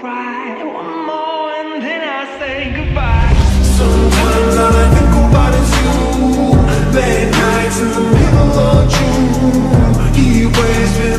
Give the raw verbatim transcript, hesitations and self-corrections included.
cry one more and then I say goodbye. Sometimes all I think about is you. Late nights in the middle of June. He waves